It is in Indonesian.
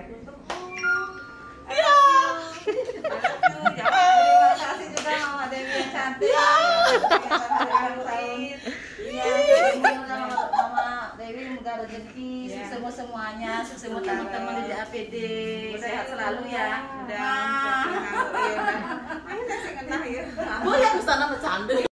tutup. Ya. Terima kasih juga Mama Dewi yang cantik. Mama Dewi mudah rezeki, sukses semuanya, sukses semua teman-teman di APD, sehat selalu ya. Udah. Bu yang kesana bercanda.